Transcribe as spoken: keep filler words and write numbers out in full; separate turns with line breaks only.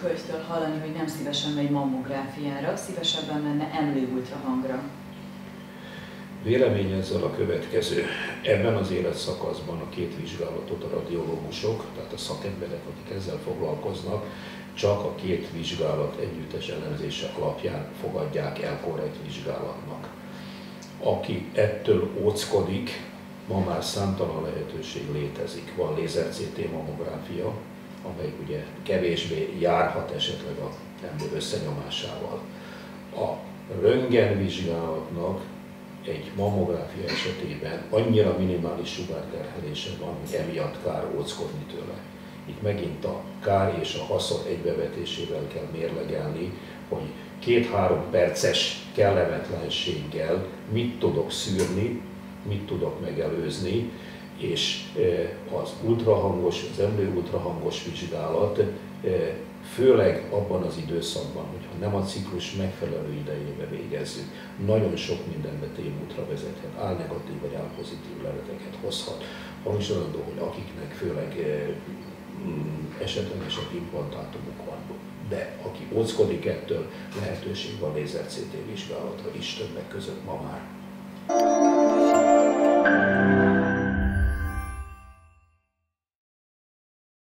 hölgytől hallani, hogy nem szívesen megy mammográfiára, szívesebben menne emlőultrahangra.
Vélemény ezzel a következő. Ebben az életszakaszban a két vizsgálatot a radiológusok, tehát a szakemberek, akik ezzel foglalkoznak, csak a két vizsgálat együttes elemzése alapján fogadják el korrekt vizsgálatnak. Aki ettől óckodik, ma már számtalan lehetőség létezik. Van lézer-cé té mammográfia, amely ugye kevésbé járhat esetleg a ember összenyomásával. A röntgenvizsgálatnak egy mammográfia esetében annyira minimális sugárterhelése van, hogy emiatt kár óckodni tőle. Itt megint a kár és a haszon egybevetésével kell mérlegelni, hogy két-három perces kellemetlenséggel mit tudok szűrni, mit tudok megelőzni, és az ultrahangos, az emlőultrahangos vizsgálat főleg abban az időszakban, hogyha nem a ciklus megfelelő idejébe végezzük, nagyon sok mindenbe tévútra vezethet, álnegatív vagy álpozitív leleteket hozhat. Hangsúlyozandó, hogy akiknek főleg esetlegesebb implantátumuk van, de aki óckodik ettől, lehetőség van lézer-cé té vizsgálatra is többek között ma már.